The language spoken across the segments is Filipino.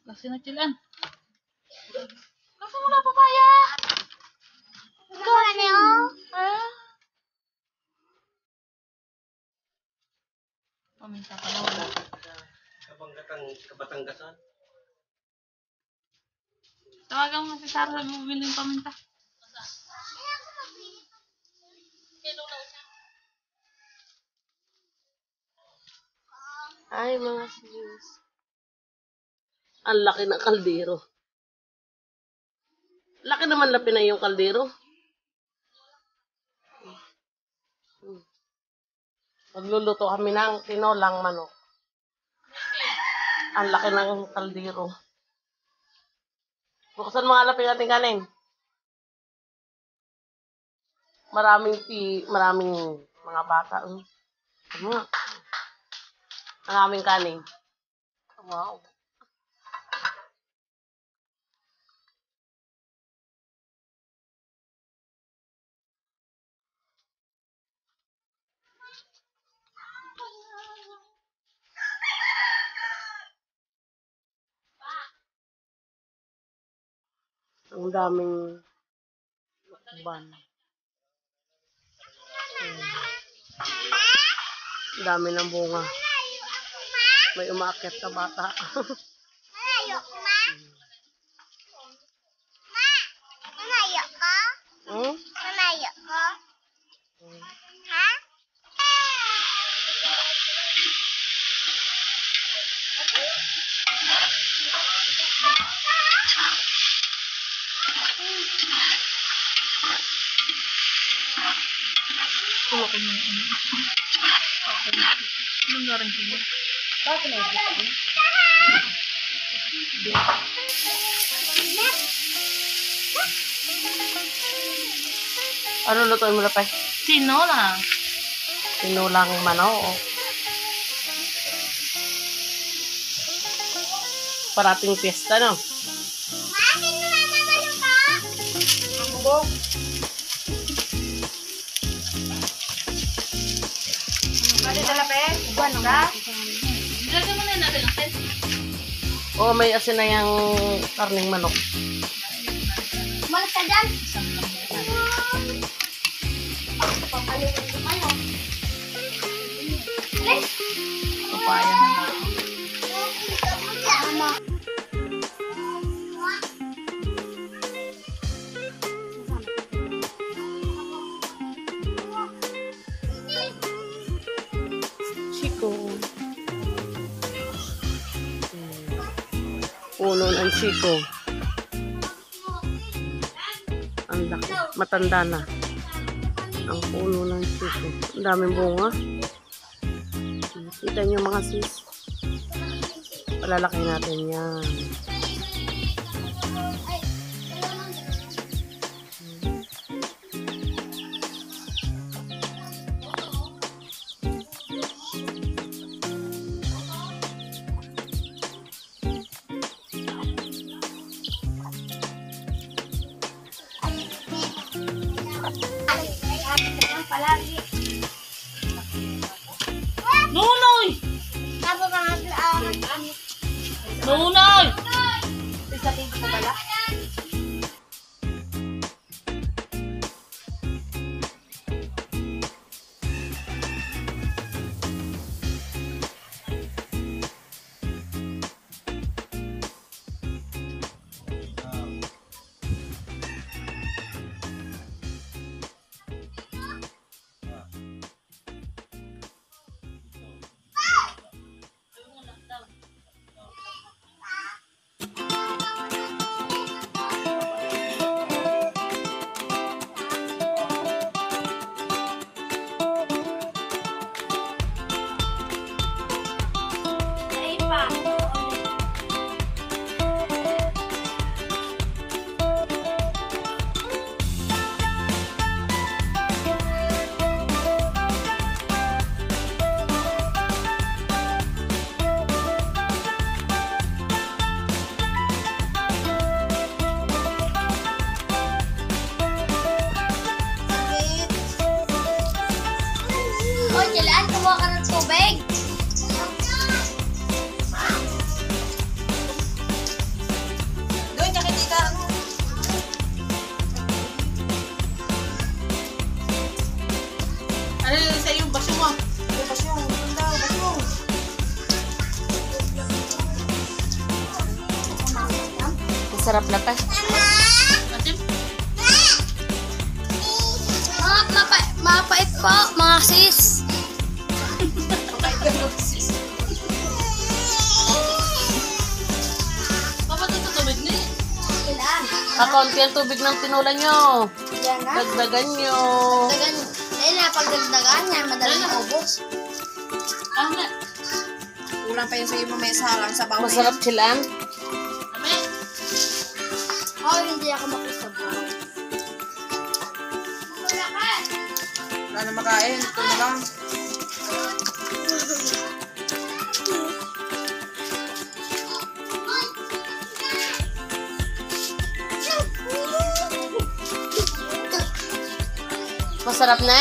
Kasi nakilan. Kasi wala papaya. Wala niyo. Paminta ka na wala. Kabanggasan. Tawagan mo si Sarah, bumili ng paminta. Ay, mga sis. Ang laki ng kaldero. Laki naman lapi na yung kaldero. Magluluto kami ng tinolang manok. Ang laki ng kaldero. Buksan mga lapi natin kanin. Maraming mga bata. Ang aming kanin. Wow. Ang daming lukban. Ang dami ng bunga. May umakyat na bata. Malayo ko, ma? Ma, malayo ko? Malayo ko? Ha? Kuha ko na yung ano. Okay. Anong garing sila? Bakit na ito? Ano lutuin mo na pa? Tinola. Tinulang manok. Parating piyesta, no? Ma, sinumama ka? Ako po. Pwede dala pe? Buwan ka? Ilagay mo na natin ang tent. Oo, may asin na yung karning manok. Umalis ka dyan? Isang lang mo. Papaluin ko kayo. Alis! Papaya na lang. Mama. Chico. Puno ng Chico. Ang laki. Matanda na. Ang puno ng Chico. Ang daming bunga. Kita niyo mga sis. Palalaki natin yan. Palagi. Nunoy! Tapos ka nga Nunoy! sa tingin ko pala. kumuha ka ng tubig. Ano yung sa iyo? Baso mo. Baso. Baso. Masarap na pa. Asim? Mapait po, mga sis. Papa, ito tubig na eh. Kaunti ang tubig ng tinula nyo. Yan na. Dagdagan nyo. Dagdagan. Dahil na, pag dagdagan yan, madaling maubos. Ah, nga. Kulang pa yung sa'yo mamaya sa lang sa bawang. Masarap silaan. Kami. Oh, hindi ako makisabaw. Wala na makain. Ito na lang. Masarap na.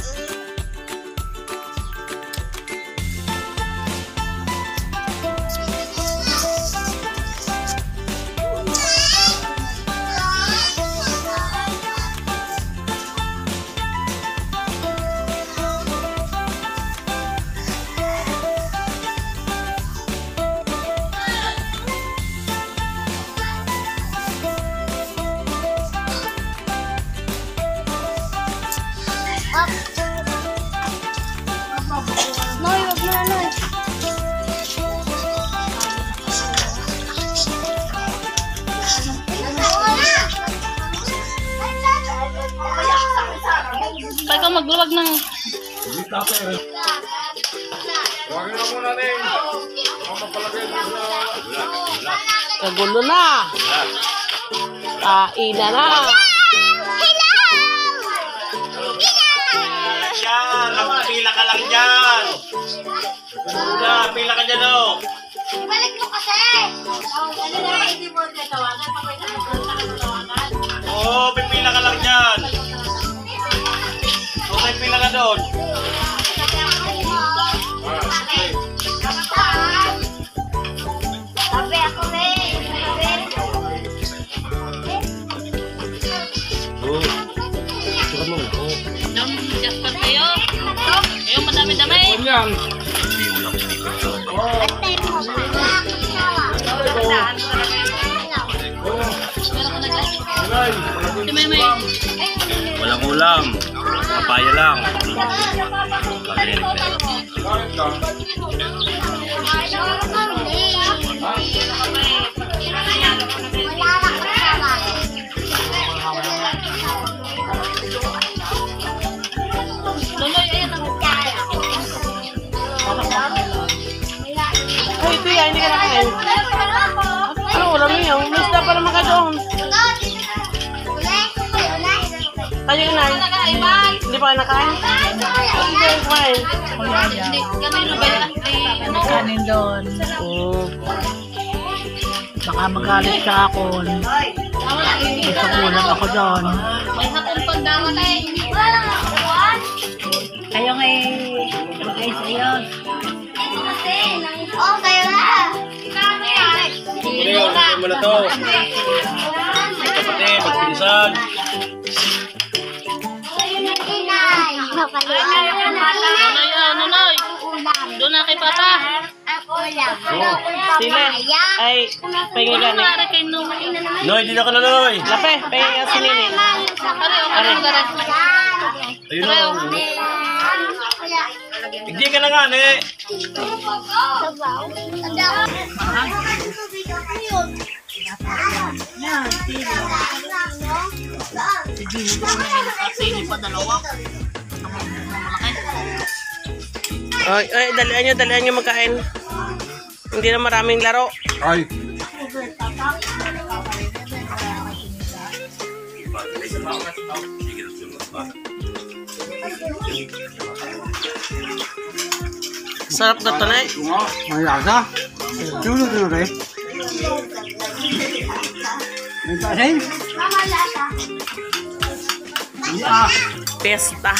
Noy, wag na, Noy. Pag ikaw magluwag ng... Kagulo na. Kainan na. Yan, pila ka lang dyan. Pila ka dyan, oh. Ibalik mo kasi. Hindi mo natawagan. Oo, pipila ka lang dyan. Okay, pila ka doon. Sabi ako, Just pa kayo. Ayaw madami-dami. Si Maymay. Walang ulam. Papaya lang. Pag-inig na. Tuloy, ayan ang... Ay, ito yan. Hindi ka nakain. Ano ulam niyo? May isda pa naman ka doon. Tayo inay. Hindi pa ka nakain? Hindi ka nakain. Hindi, kanino ba yan? Ano? Kanin doon. Oo. Baka magalit sa akon. Gusto kulang ako doon. May hapon pang dawan eh. Kayo ngay mag-ayos ayos. Oh, kayo na. Ano mo na to? Kapatid, magpinsan. Nonoy. Doon na kay Papa. Sila. Ay, pahinga gani. Para kay Nonoy. Noy, di na ka na, Noy. Lape, pahinga si Nini. Ayun na. Hindi ka na nga, ne. Sili pa dalawa. Ay, dalian nyo magkain. Hindi na maraming laro. Ay. Sarap na ito na eh. Mayasa. Tulo rin. Nagkasin? Pesta.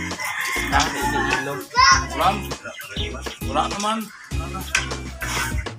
Wala naman.